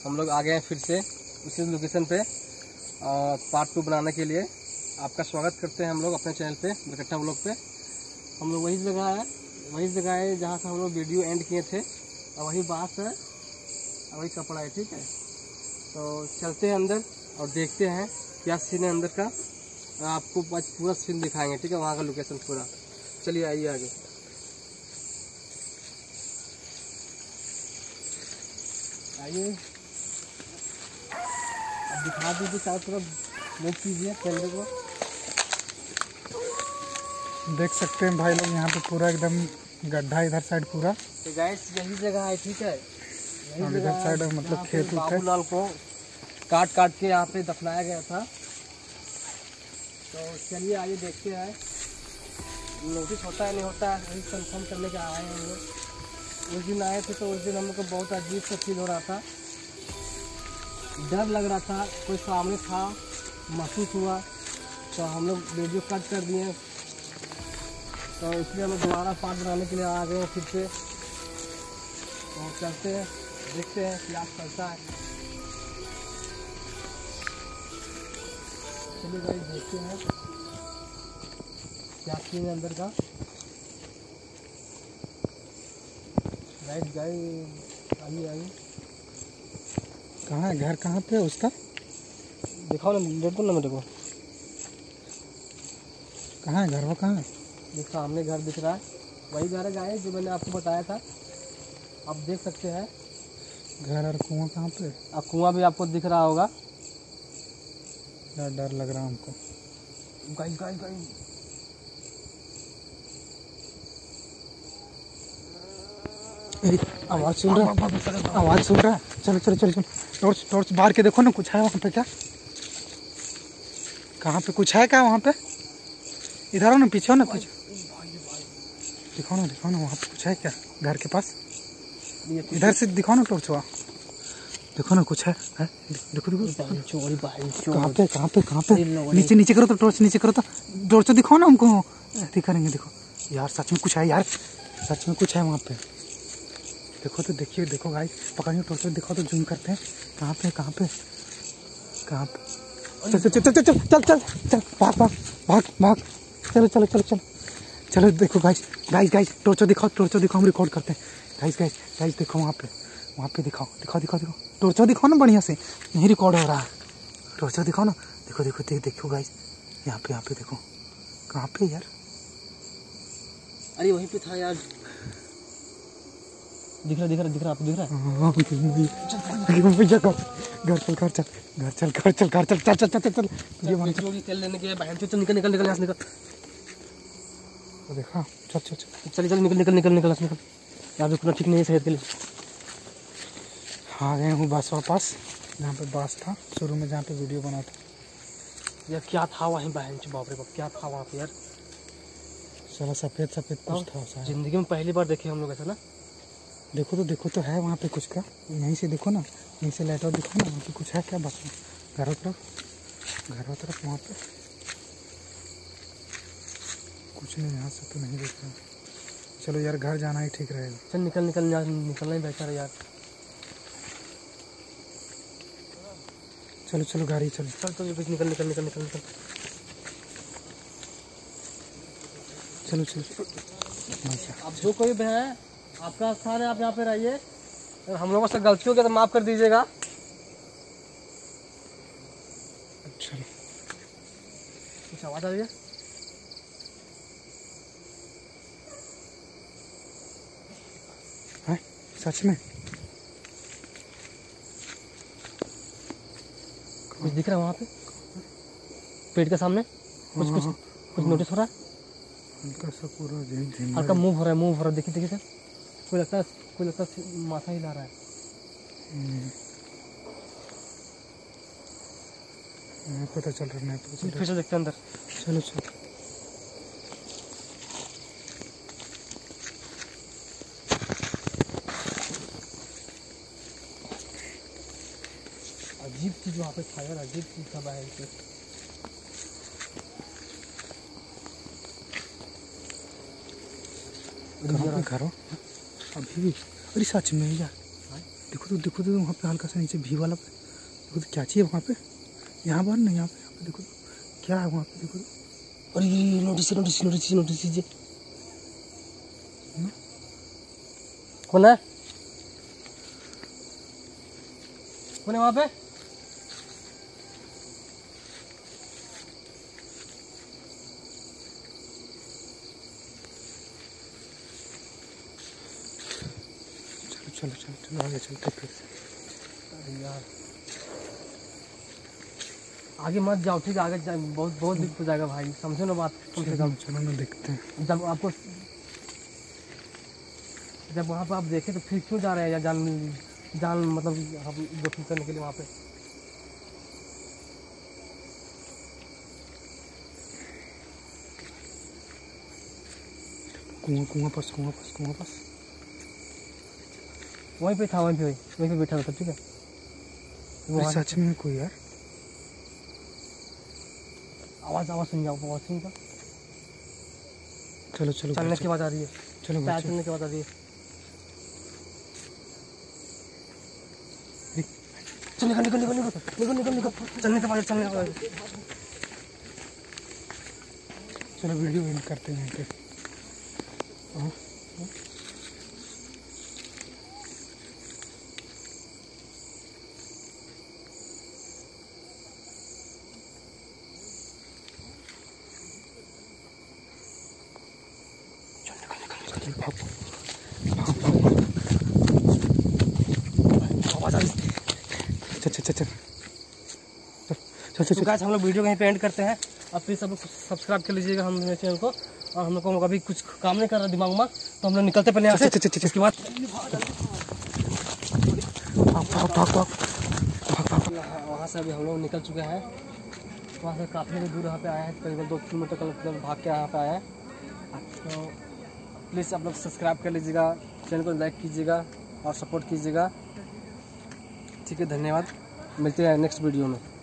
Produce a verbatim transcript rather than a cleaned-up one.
हम लोग आ गए हैं फिर से उसी लोकेशन पे पार्ट टू बनाने के लिए। आपका स्वागत करते हैं हम लोग अपने चैनल पे बरकट्टा व्लॉग पे। हम लोग वही जगह है वही जगह है जहाँ से हम लोग वीडियो एंड किए थे, और वही बांस है और वही कपड़ा है। ठीक है, तो चलते हैं अंदर और देखते हैं क्या सीन है अंदर का, और आपको पूरा सीन दिखाएंगे। ठीक है, वहाँ का लोकेशन पूरा। चलिए आइए आगे। आइए अब दिखा दीजिए, चारों तरफ मूव कीजिए कैमरे को। देख सकते हैं भाई लोग, यहाँ पे पूरा एकदम गड्ढा, इधर साइड पूरा। तो गाइस यही जगह है। ठीक है, और इधर साइड मतलब खेत उत है। बाबूलाल को काट काट के यहाँ पे दफनाया गया था। तो चलिए आइए देखते हैं नोटिस होता है नहीं होता है, वही कंफर्म करने के आए हैं हम लोग। उस दिन आए थे तो उस दिन हम लोग को बहुत अजीब सा फील हो रहा था, डर लग रहा था, कोई सामने था, महसूस हुआ। तो हम लोग वीडियो कट कर दिए, तो इसलिए हम दोबारा पार्ट बनाने के लिए आ गए फिर से। तो चलते हैं, देखते हैं क्या चलता है। चलिए गाइस देखते हैं क्या सीन है अंदर का। गाइस गाइस आइए आइए। कहाँ है घर, कहाँ पे है उसका? दिखाओ ना, देखो ना मेरे को। कहाँ है घर, वो कहाँ है? जो सामने घर दिख रहा है वही घर है गाइस जो मैंने आपको बताया था, आप देख सकते हैं। घर और कुआं कहाँ पे? अब कुआं भी आपको दिख रहा होगा। यार डर लग रहा है हमको। गाइस गाइस गाइस आवाज सुन रहा है, आवाज सुन रहा है। चलो चलो चलो चलो, टॉर्च टॉर्च बाहर के देखो ना, कुछ है वहाँ पे क्या? कहाँ पे कुछ है क्या वहाँ पे? इधर हो ना, पीछे हो ना, पीछे दिखाओ ना, दिखाओ ना वहाँ पे कुछ है क्या घर के पास? इधर से दिखाओ ना टॉर्च, वहाँ देखो ना कुछ है, है? देखो देखो कहाँ पे कहाँ पे कहाँ पे? नीचे नीचे करो तो टॉर्च, नीचे करो तो टॉर्च दिखाओ ना हमको। ऐसे करेंगे, देखो यार सच में कुछ है यार, सच में कुछ है वहाँ पे। देखो तो देखिए, देखो गाइस, पकड़िए टॉर्च दिखाओ तो जूम करते हैं। कहाँ पे कहाँ पे कहाँ पे? चल चल चल चल चल चल चल चल भाग भाग भाग भाग चलो चलो चलो चलो चलो। देखो गाइस गाइस गाइस टॉर्च दिखाओ, टॉर्च दिखाओ, हम रिकॉर्ड करते हैं। गाइस गाइस गाइस देखो वहाँ पे, वहाँ पे दिखाओ दिखाओ दिखाओ दिखाओ टॉर्च दिखाओ ना बढ़िया से, नहीं रिकॉर्ड हो रहा है। टॉर्च दिखाओ ना, देखो देखो देख देखो गाइस, यहाँ पे यहाँ पे देखो। कहाँ पे यार? अरे वहीं पे था यार, दिख रहा दिख रहा दिख रहा आपको दिख रहा है? घर चल घर चल घर चल घर चल घर चल चल चल चल चल ये मान चल निकल लेने के बहन, चल निकल निकल निकल यहाँ से निकल। तो देखा, चल चल चल चल चल निकल निकल निकल निकल निकल। यहाँ रुकना ठीक नहीं है सेहत के लिए। हाँ गए हूँ बस वापस, जहाँ पे बास था शुरू में, जहाँ पे वीडियो बना था। यार क्या था वहीं बहन चो, बाप रे बाप क्या था वहाँ पे यार। साला सफ़ेद सफ़ेद कुछ था शायद। जिंदगी में पहली बार देखे हम लोग ऐसा ना। देखो तो देखो तो है वहाँ पे कुछ का, यहीं से देखो ना, यहीं से लाइट और दिखो ना, वहाँ पे कुछ है क्या? बस घरों तरफ घरों तरफ वहाँ पे कुछ नहीं, यहाँ से तो नहीं देख रहा। चलो यार घर जाना ही ठीक रहेगा। चल निकल निकल यार, निकलना ही बेहतर है यार। चलो चलो गाड़ी चलो, चल चल निकल निकल निकल निकल निकल चलो चलो। अब जो कोई भी है आपका स्थान है, आप यहाँ पे रहिए। अगर हम लोगों से गलती हो गया तो माफ कर दीजिएगा। अच्छा कुछ आवाज आ रही है? है सच में कुछ दिख रहा है वहाँ पे पेड़ के सामने? कुछ कुछ कुछ नोटिस हो रहा है? हल्का सा पूरा झिम झिम हल्का मूव हो रहा है, मूव हो रहा है। देखिए देखिए सर, कोई लगता है कोई लगता है माथा हिला रहा है। नहीं पता चल रहा, नहीं पता चल रहा। फिर से देखते हैं अंदर। चलो चलो। अजीब चीज वहाँ पे था यार, अजीब चीज था बाहर से। कहाँ पे घर हो अभी भी? अरे सच में यार, देखो तो देखो तो वहाँ पे हल्का सा नीचे भी वाला पे देखो तो क्या चाहिए वहाँ पे, यहाँ पर ना यहाँ पे यहाँ पे देखो तो क्या है वहाँ पे देखो तो। और ये नोटिस नोटिस नोटिस नोटिस कीजिए, कौन है कौन है वहाँ पे? चलो चलो चलो आगे चलते फिर से। अरे यार आगे मत जाओ ठीक है, आगे जा, बहुत बहुत दिक्कत हो जाएगा भाई, समझो ना बात कम से कम। चलो ना देखते हैं। जब आपको जब वहाँ पे आप देखे तो फिर क्यों जा रहे हैं या जान जान मतलब हम जोखिम करने के लिए वहाँ पे। कुआं कुआं पास कुआं पास कुआं पास वहीं पे था, वहीं पे वहीं पे बैठा था ठीक है। अरे सच में कोई यार, आवाज आवाज सुन जाओ, आवाज सुन जाओ। चलो चलो चलने की आवाज आ रही है, चलो पैर चलने की आवाज आ रही है। चल निकल निकल निकल निकल निकल निकल चलने की आवाज चलने की आवाज। चलो वीडियो एंड करते हैं फिर। हाँ आवाज आ रही। चल चल चल चल चल चल तो गाइस हम लोग वीडियो कहीं पे एंड करते हैं। अब प्लीज़ सब लोग सब्सक्राइब कर लीजिएगा हम मेरे चैनल को। और हम लोग को अभी कुछ काम नहीं कर रहा दिमाग में, तो हम लोग निकलते पहले यहाँ से। इसके बाद वहाँ से अभी हम लोग निकल चुके हैं। वहाँ से काफ़ी दूर यहाँ पे आए हैं, करीबन दो किलोमीटर का भाग के यहाँ पे आए हैं। तो प्लीज़ आप लोग सब्सक्राइब कर लीजिएगा, चैनल को लाइक कीजिएगा और सपोर्ट कीजिएगा। ठीक है, धन्यवाद। मिलते हैं नेक्स्ट वीडियो में।